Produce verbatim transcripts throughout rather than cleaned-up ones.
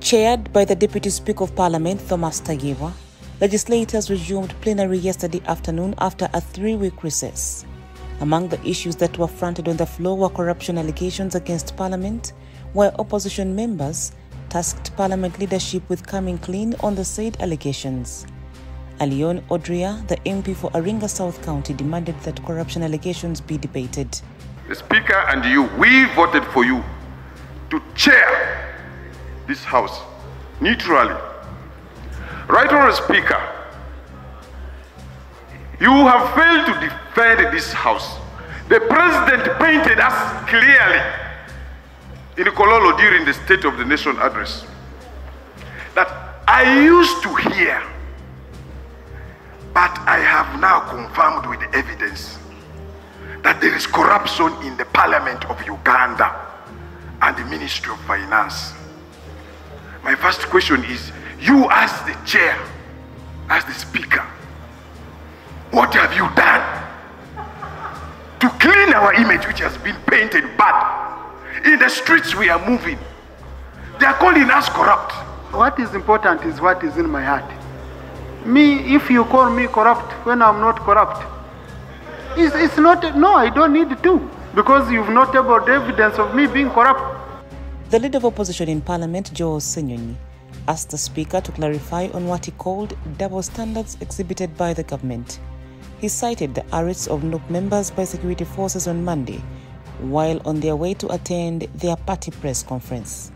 Chaired by the Deputy Speaker of Parliament, Thomas Tayebwa, legislators resumed plenary yesterday afternoon after a three-week recess. Among the issues that were fronted on the floor were corruption allegations against Parliament, where opposition members tasked Parliament leadership with coming clean on the said allegations. Alion Odria, the M P for Aringa South County, demanded that corruption allegations be debated. The Speaker and you, we voted for you to chair this House neutrally. Right, Honourable Speaker, you have failed to defend this House. The President painted us clearly in Kololo during the State of the Nation address that I used to hear, but I have now confirmed with evidence that there is corruption in the Parliament of Uganda and the Ministry of Finance. My first question is, you as the chair, as the speaker, what have you done to clean our image, which has been painted bad? In the streets we are moving, they are calling us corrupt. What is important is what is in my heart. Me, if you call me corrupt when I'm not corrupt, it's, it's not, no, I don't need to, because you've not tabled evidence of me being corrupt. The leader of opposition in Parliament, Joe Senyonyi, asked the Speaker to clarify on what he called double standards exhibited by the government. He cited the arrests of N U P members by security forces on Monday, while on their way to attend their party press conference.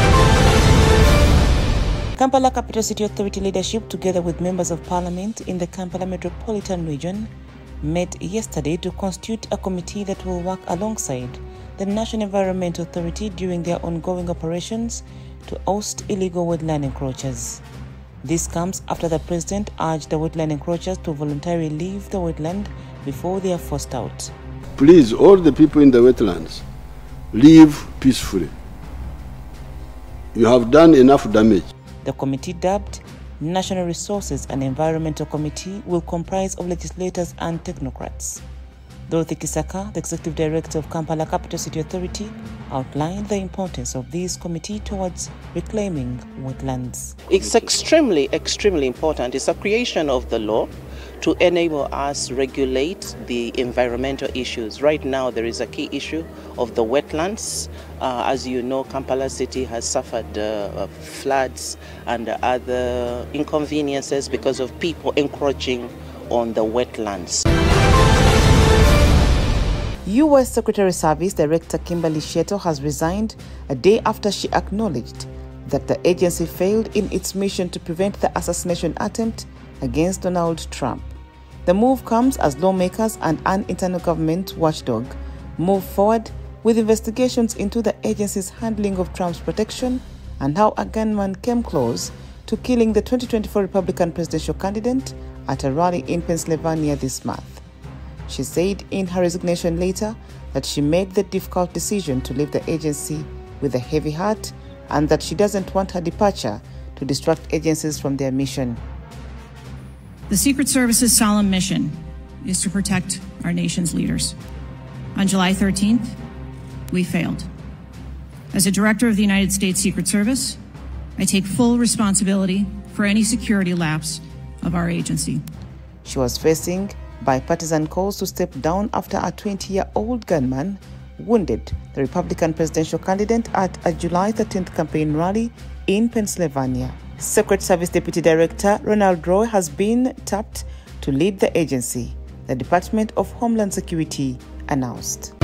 Kampala Capital City Authority leadership, together with members of Parliament in the Kampala Metropolitan Region, met yesterday to constitute a committee that will work alongside the National Environment Authority during their ongoing operations to oust illegal wetland encroachers. This comes after the President urged the wetland encroachers to voluntarily leave the wetland before they are forced out. Please, all the people in the wetlands, live peacefully. You have done enough damage. The committee, dubbed National Resources and Environmental Committee, will comprise of legislators and technocrats. Dorothy Kisaka, the Executive Director of Kampala Capital City Authority, outlined the importance of this committee towards reclaiming wetlands. It's extremely, extremely important. It's a creation of the law to enable us regulate the environmental issues. Right now, there is a key issue of the wetlands. Uh, as you know, Kampala City has suffered uh, floods and other inconveniences because of people encroaching on the wetlands. U S Secretary Service Director Kimberly Sheto has resigned a day after she acknowledged that the agency failed in its mission to prevent the assassination attempt against Donald Trump. The move comes as lawmakers and an internal government watchdog move forward with investigations into the agency's handling of Trump's protection and how a gunman came close to killing the twenty twenty-four Republican presidential candidate at a rally in Pennsylvania this month. She said in her resignation letter that she made the difficult decision to leave the agency with a heavy heart and that she doesn't want her departure to distract agencies from their mission. The Secret Service's solemn mission is to protect our nation's leaders. On July thirteenth, we failed. As a director of the United States Secret Service, I take full responsibility for any security lapse of our agency. She was facing bipartisan calls to step down after a twenty-year-old gunman wounded the Republican presidential candidate at a July thirteenth campaign rally in Pennsylvania. Secret Service Deputy Director Ronald Roy has been tapped to lead the agency, the Department of Homeland Security announced.